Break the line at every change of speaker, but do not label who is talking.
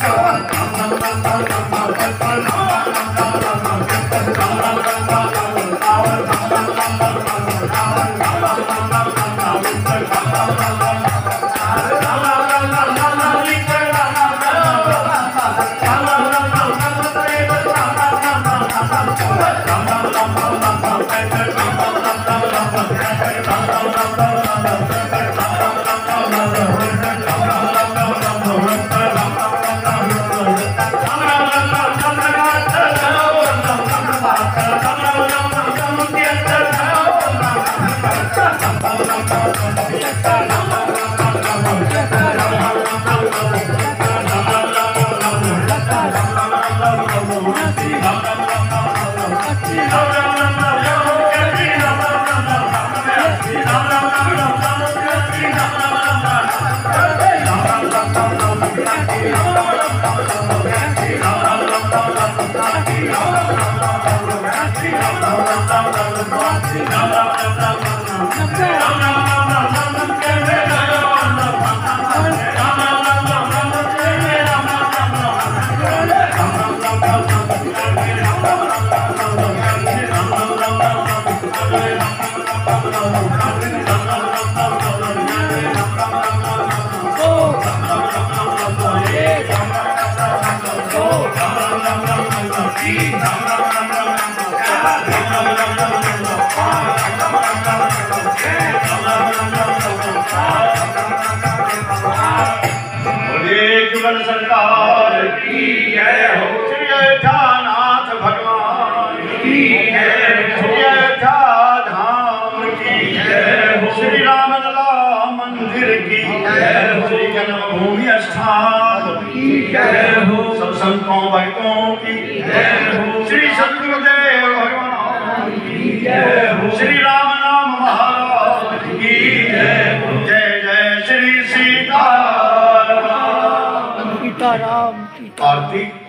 सरकार की जय हो। श्री अयोध्यानाथ भगवान की जय हो। श्री अयोध्या धाम की जय हो। श्री रामलला मंदिर की जय हो। श्री जन्मभूमि स्थान की जय हो। सब संतों भक्तों की जय हो। श्री सद्गुरुदेव भगवान की जय हो। श्री राम नाम महाराज की जय हो। जय जय श्री सीताराम।
सीताराम
आरती